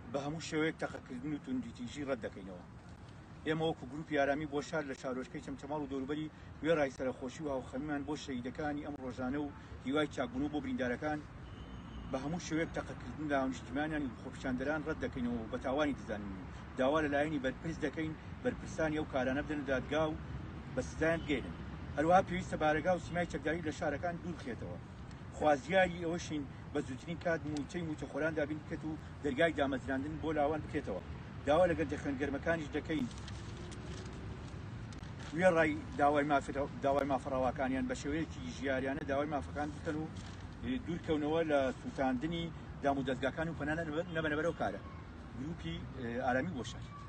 بە هەموو شێوەیەک تەقەکردن و توندیتیژی ڕەت دەکەینەوە. ئێمە وەکو گروپی ئارامی بۆ شار لە شارۆچکەی چەمچەماڵ و دەوروبەری وێڕای سەرخۆشی و هاوخەمیمان بۆ شەهیدەکانی ئەم ڕۆژانە و هیوای چاکبوون بۆ بریندارەکان بە هەموو شێوەیەک تەقەکردن لە هاونیشتیمانیان و خۆپیشاندەران ڕەت دەکەینەوە بە تاوانی دەزانین داوا لەلایەنی بەرپرس دەکەین بەرپرسانی ئەو کارانە بدەن دادگا و بە سزایان بگەێنن. هەروەها پێویستە بارەگا و سیمای چەکداری لە شارەکان دوور بخێتەوە. خوازیاری ئەوەشین بە زووترین کات موچەی موچەخۆران دابین بکەێت و دەرگای دامەزراندن بۆ لاوان بکرێتەوە. داوا لەگەڵ دەخێنگەرمەکانیش دەکەین وێڕای داوای مافەڕاواکانیان بە شێوەیەکی ژیاریانە داوای مافەکان بکەن و دوورکەونەوە لە سووتاندنی دام و دەستگاکان و پەنانە نەبەنەبەرەوە کارە. گروپی ئارامی بۆ شار.